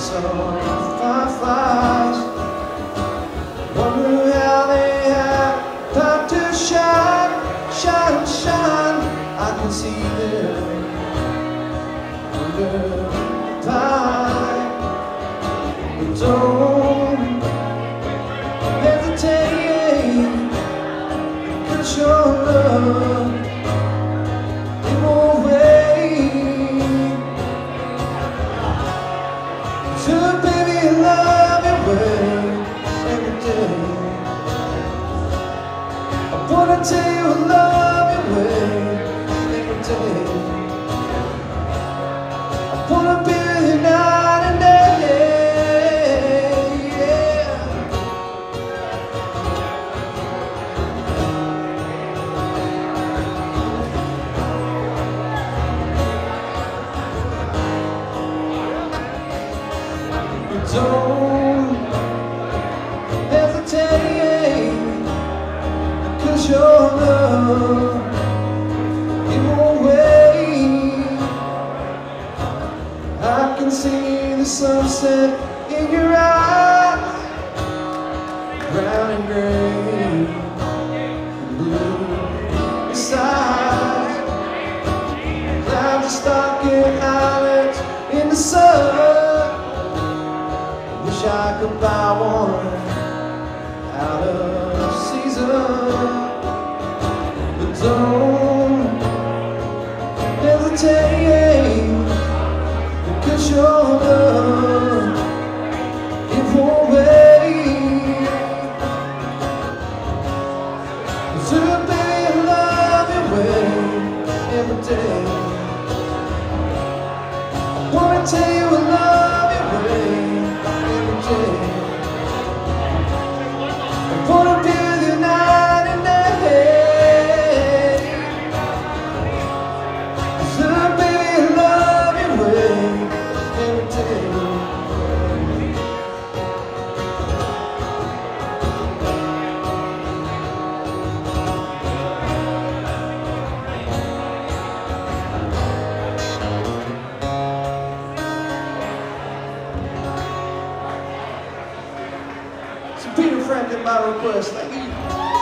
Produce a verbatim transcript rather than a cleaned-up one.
saw fireflies, wondering how they had time to shine, shine, shine. I can see them under the pine. But don't hesitate, 'cause your love, it won't wait. So baby, I love you way every day. I wanna tell you I love you way every day. I wanna be with you night and day, yeah. Don't hesitate, 'cause your love, it won't wait. I can see the sunset in your eyes, brown and gray and blue beside. Clouds are stalking islands in the sun. Wish I could buy one out of season. But don't hesitate, because your love, it won't wait. So baby, I love you way every day. I wanna tell you I love you way every day. I wanna be with you night and day. So baby, I love you way every day. So Peter Franklin, my request, thank you.